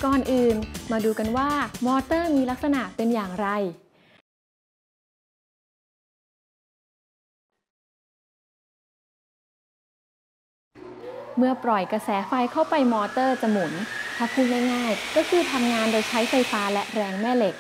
ก่อนอื่นมาดูกันว่ามอเตอร์มีลักษณะเป็นอย่างไรเมื่อปล่อยกระแสไฟเข้าไปมอเตอร์จะหมุนถ้าพูดง่ายๆก็คือทำงานโดยใช้ไฟฟ้าและแรงแม่เหล็ก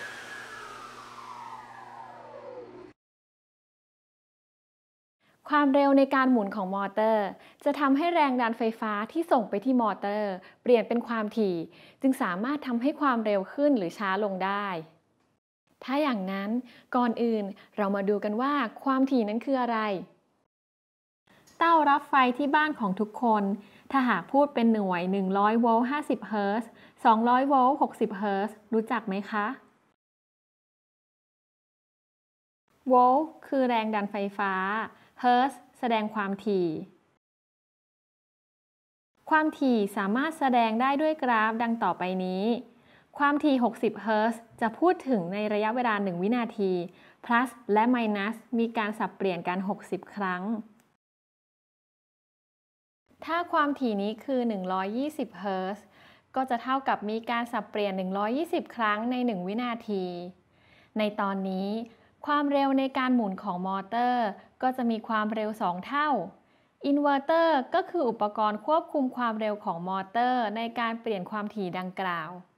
ความเร็วในการหมุนของมอเตอร์จะทำให้แรงดันไฟฟ้าที่ส่งไปที่มอเตอร์เปลี่ยนเป็นความถี่จึงสามารถทำให้ความเร็วขึ้นหรือช้าลงได้ถ้าอย่างนั้นก่อนอื่นเรามาดูกันว่าความถี่นั้นคืออะไรเต้ารับไฟที่บ้านของทุกคนถ้าหากพูดเป็นหน่วย100โวลต์50เฮิรตซ์200โวลต์60เฮิรตซ์รู้จักไหมคะโวลต์คือแรงดันไฟฟ้าเฮิรตซ์แสดงความถี่ความถี่สามารถแสดงได้ด้วยกราฟดังต่อไปนี้ความถี่60เฮิรตซ์จะพูดถึงในระยะเวลา1วินาที plus และ minus มีการสับเปลี่ยนกัน60ครั้งถ้าความถี่นี้คือ120เฮิรตซ์ก็จะเท่ากับมีการสับเปลี่ยน120ครั้งใน1วินาทีในตอนนี้ความเร็วในการหมุนของมอเตอร์ก็จะมีความเร็ว2เท่าอินเวอร์เตอร์ก็คืออุปกรณ์ควบคุมความเร็วของมอเตอร์ในการเปลี่ยนความถี่ดังกล่าว